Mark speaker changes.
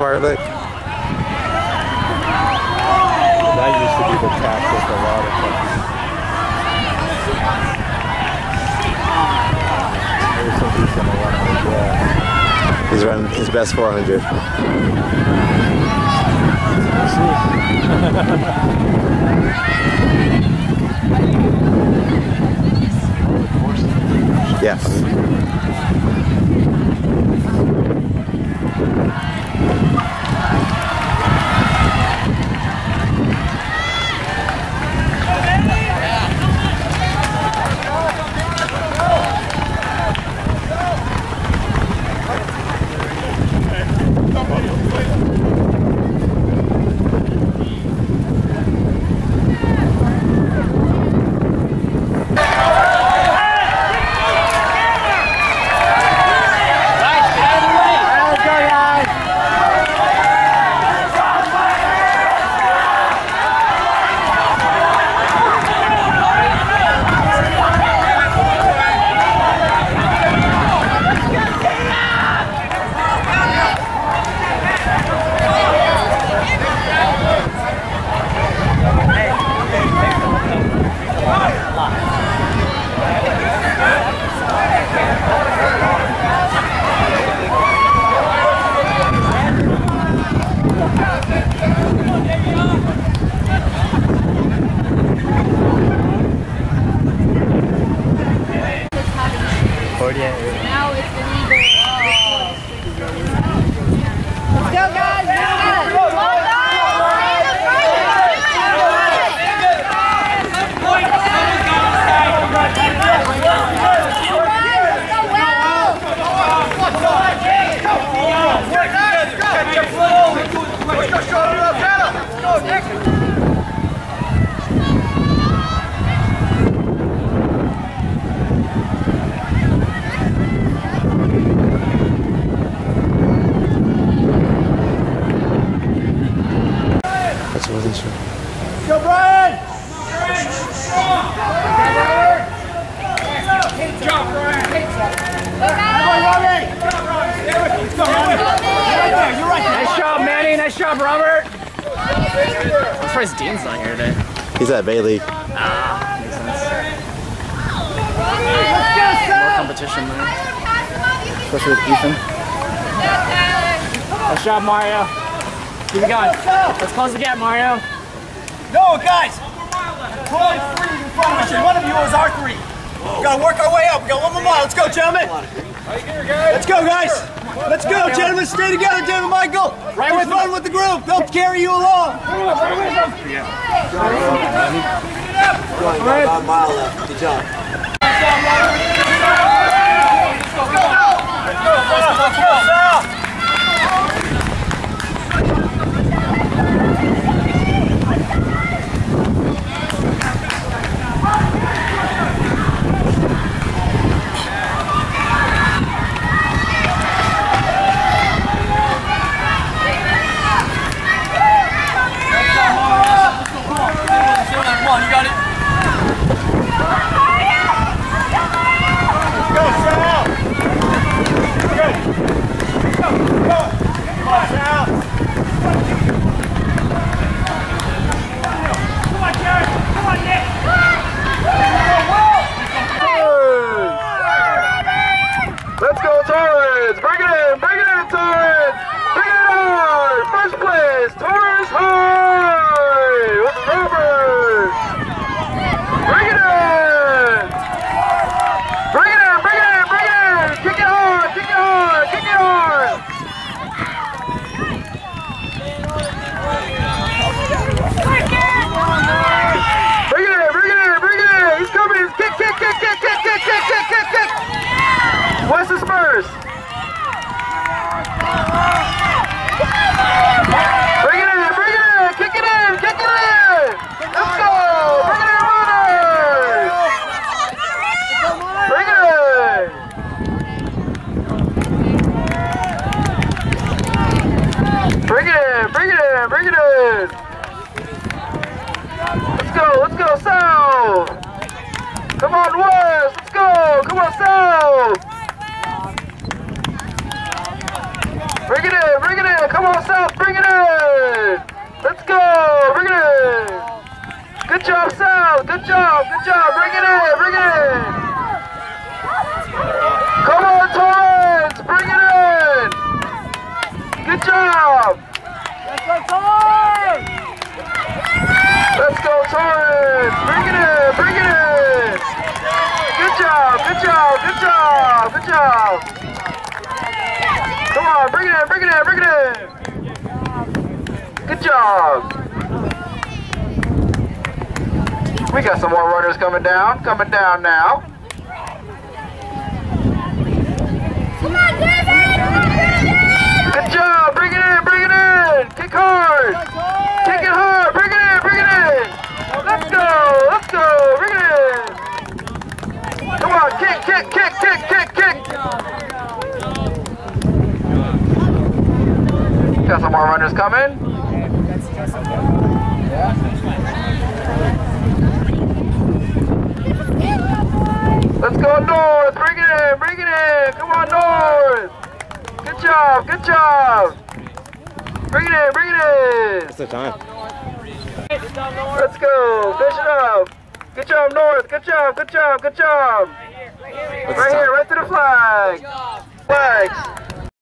Speaker 1: part of it?
Speaker 2: That used to be the tactic a lot of times. Ever since he's gonna run out of gas.
Speaker 1: He's running his best 400. Yeah.
Speaker 3: Now it's illegal. Let's go, guys!
Speaker 1: That's what he's doing.
Speaker 4: Go, Brian!
Speaker 3: Jump, Brian!
Speaker 4: Nice job, Manny. Nice job, Robert.
Speaker 5: I'm surprised Dean's not here today.
Speaker 1: He's at Bay League.
Speaker 5: Makes sense. More competition there. Especially with Ethan.
Speaker 4: Nice job, Mario. Keep it going. Let's close the gap, Mario.
Speaker 6: No, guys! 12 3 in front of us, and one of you is our 3. We gotta work our way up. We got one more mile. Let's go, gentlemen. Let's go, guys. Let's go, gentlemen. Stay together, David Michael.
Speaker 4: Right with
Speaker 6: fun with the group. They'll carry you along.
Speaker 7: About a mile left. Good job.
Speaker 2: Let's go, Torres! Bring it in, Torres! Bring it on! First place, Torres High! With Robert! Bring it in! Bring it in, bring it in, bring it in! Kick it hard, kick it hard, kick it hard! Bring it in, bring it in, bring it in! He's coming! Kick, kick, kick, kick, kick, kick, kick, kick, kick, kick! Where's the Spurs? Bring it in, kick it in, kick it in! Let's go! Bring it in, runners! Bring it in! Bring it in, bring it in, bring it in! Let's go, South! Come on, West, let's go! Come on, South! Bring it in, come on, South! Good job.
Speaker 4: Let's go, Torres!
Speaker 2: Let's go, Torres. Bring it in. Bring it in. Good job. Good job. Good job. Good job. Come on. Bring it in. Bring it in. Bring it in. Good job. We got some more runners coming down. Coming down now. Good job. Bring it in. Bring it in. Kick hard. Kick it hard. Bring it in. Bring it in. Let's go. Let's go. Bring it in. Come on. Kick, kick, kick, kick, kick, kick. Got some more runners coming. Let's go North. Bring it in. Bring it in. Come on, North. Good job. Good job. Bring it in. Bring it in.
Speaker 1: What's the time?
Speaker 2: Let's go. Fish it up. Good job, North. Good job. Good job. Good job. Right here. Right to the flag. Flags.